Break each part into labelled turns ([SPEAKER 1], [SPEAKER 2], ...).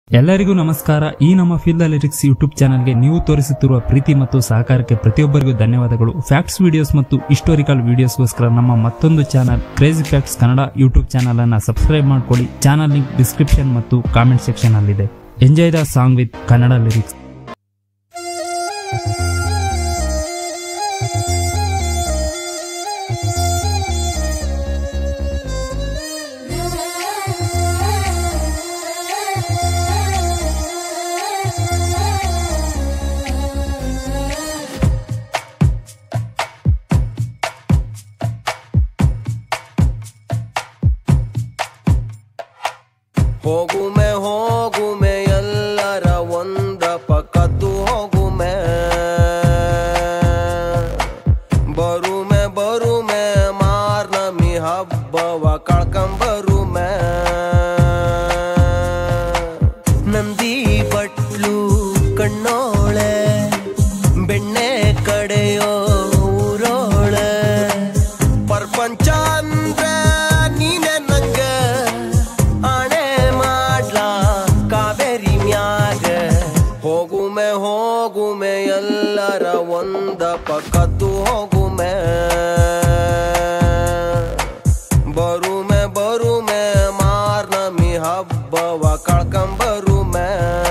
[SPEAKER 1] ಎಲ್ಲರಿಗೂ ನಮಸ್ಕಾರ. ಈ ನಮ್ಮ ಫೀಲ್ ದ ಲಿರಿಕ್ಸ್ ಯೂಟ್ಯೂಬ್ ಚಾನಲ್ಗೆ ನೀವು ತೋರಿಸುತ್ತಿರುವ ಪ್ರೀತಿ ಮತ್ತು ಸಹಕಾರಕ್ಕೆ ಪ್ರತಿಯೊಬ್ಬರಿಗೂ ಧನ್ಯವಾದಗಳು. ಫ್ಯಾಕ್ಟ್ಸ್ ವಿಡಿಯೋಸ್ ಮತ್ತು ಹಿಸ್ಟೋರಿಕಲ್ ವಿಡಿಯೋಸ್ಗೋಸ್ಕರ ನಮ್ಮ ಮತ್ತೊಂದು channel crazy facts Kannada YouTube channel ಅನ್ನು ಸಬ್ಸ್ಕ್ರೈಬ್ ಮಾಡಿಕೊಳ್ಳಿ. ಚಾನಲ್ ಲಿಂಕ್ ಡಿಸ್ಕ್ರಿಪ್ಷನ್ ಮತ್ತು ಕಾಮೆಂಟ್ ಸೆಕ್ಷನ್ ಅಲ್ಲಿದೆ. Enjoy the song with Kannada lyrics.
[SPEAKER 2] ಹೋಗುಮೆ ಎಲ್ಲರ ಒಂದ ಪಕ್ಕದ್ದು ಹೋಗುಮೆ ಬರುಮೆ ಮಾರ್ನಮಿ ಹಬ್ಬವ ಕಳ್ಕಂಬರುಮೆ ನಂದಿ ಬಟ್ಲು ಕಣ್ಣೋಳೆ ಬೆಣ್ಣೆ ಕಡೆಯೋ ಊರೋಳೆ ಪ್ರಪಂಚ ಅಂದ್ರೆ ನೀನೆ ನಂಗೆ ಹೋಗುಮೆ ಎಲ್ಲರ ಒಂದ ಪಕ್ಕದ್ದು ಹೋಗುಮೆ ಬರುಮೆ ಮಾರ್ನಮಿ ಹಬ್ಬವ ಕಳ್ಕಂಬರುಮೆ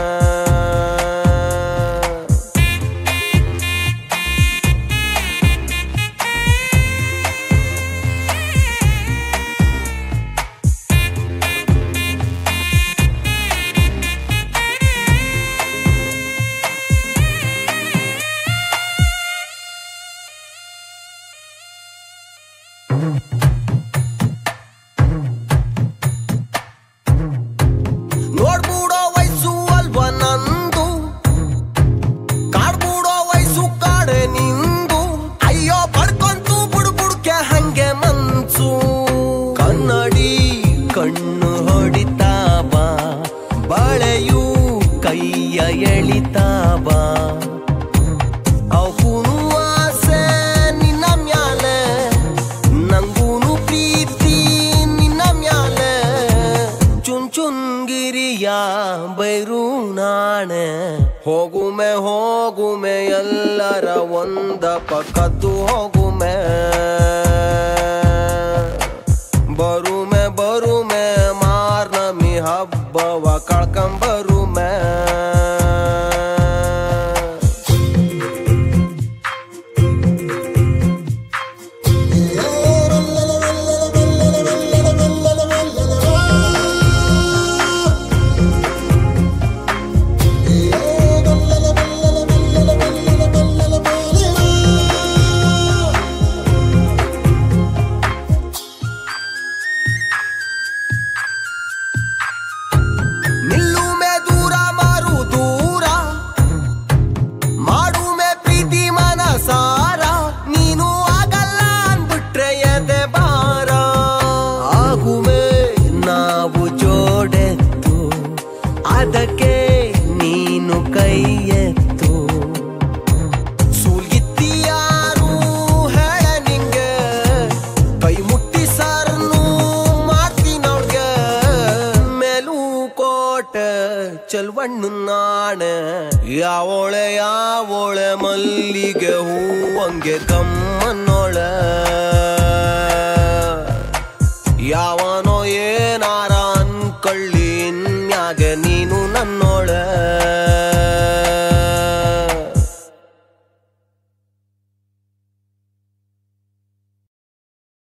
[SPEAKER 2] ನೋಡ್ಬಿಡೋ ವಯಸ್ಸು ಅಲ್ವ ನಂದು, ಕಾಡ್ಬಿಡೋ ವಯಸ್ಸು ಕಾಡೆ ನಿಂದು. ಅಯ್ಯೋ ಪಡ್ಕೊಂತು ಬುಡ್ಬುಡ್ಕೆ ಹಂಗೆ ಮನ್ಸು ಕನ್ನಡಿ ಕಣ್ಣು ಹೊಡಿತಾ ಬಾ, ಬಳೆಯು ಕೈಯ ಎಳಿತಾ ಬಾ. ಅವಕೂನು ಆಸೆ ನಿನ್ನ ಮ್ಯಾಲೆ, ನಂಗೂನು ಪ್ರೀತಿ ನಿನ್ನ ಮ್ಯಾಲೆ. ಚುಂಚುನ್ಗಿರಿಯ ಬೈರು ನಾಣೆ ಹೋಗುಮೆ ಎಲ್ಲರ ಒಂದ ಪಕ್ಕದ್ದು ಹೋಗುಮೆ ಬರುಮೆ ಮಾರ್ನಮಿ ಹಬ್ಬವ ಕಳ್ಕಂಬರುಮೆ ಅದಕ್ಕೆ ನೀನು ಕೈ ಎತ್ತು. ಸೂಲ್ಗಿತ್ತಿಯಾರು ಹೇಳ ನಿಂಗೆ, ಕೈ ಮುಟ್ಟಿ ಸರ್ನು ಮಾಡ್ತೀನವ್ಗೆ. ಮೇಲೂ ಕೋಟೆ ಚಲ್ವಣ್ಣು ನಾಣೆ ಯಾವೋಳೆ ಮಲ್ಲಿಗೆ ಹೂವಂಗೆ ಕಮ್ಮನ್ನೋಳೆ. ಯಾವನೋ ಏನಾರ ಅನ್ಕೊಳ್ಳಿ ಇನ್ಯಾಗೆ ನೀನು ನನ್ನೋಳೆ.